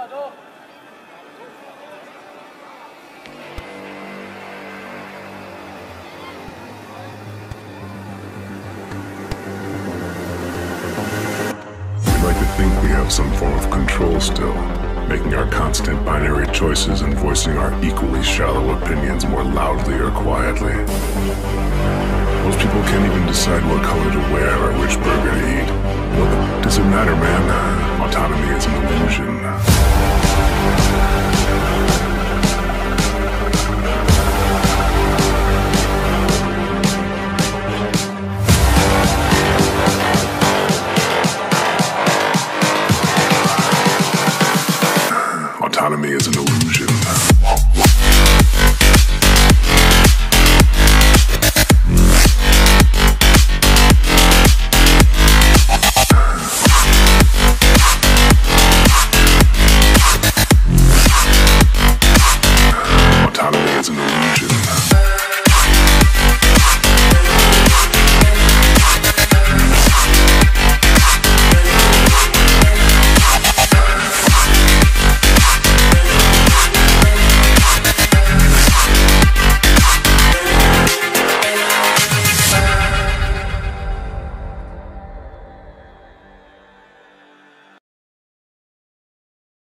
like to think we have some form of control still, making our constant binary choices and voicing our equally shallow opinions more loudly or quietly. Most people can't even decide what color to wear or which burger to eat. Well, does it matter, man? Autonomy is an illusion.